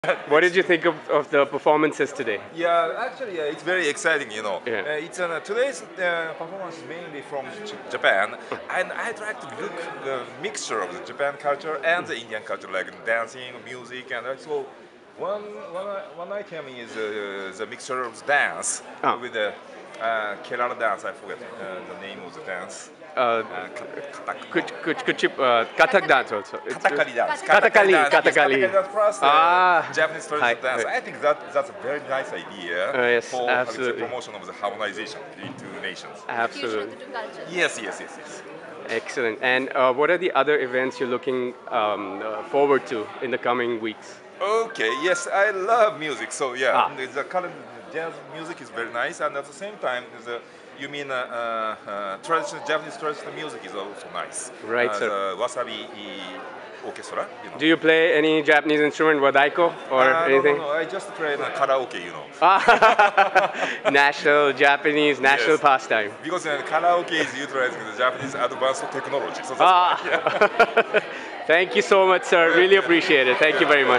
What did you think of the performances today? Yeah, actually, it's very exciting, you know. Yeah. Today's performance is mainly from Japan, and I'd like to look the mixture of the Japan culture and the Indian culture, like dancing, music, and so one item is the mixture of dance Oh. with the Kerala dance. I forget the name of the dance. Uh, could you Kathak dance also? Katakali dance. Kathakali, Yes, Kathakali. Kathakali dance plus Japanese traditional dance. Hi. I think that's a very nice idea Yes, for absolutely. the promotion of the harmonization between two nations. Absolutely. Yes. Excellent. And what are the other events you're looking forward to in the coming weeks? Okay, yes, I love music. So yeah, Ah. the current jazz music is very nice, and at the same time, you mean traditional Japanese traditional music is also nice. Right, sir. The wasabi orchestra. Do you play any Japanese instrument, wadaiko or anything? No, I just play karaoke, you know. National Japanese national Yes. pastime. Because karaoke is utilizing the Japanese advanced technology. So that's why, yeah. Thank you so much, sir. Really appreciate it. Thank you very much.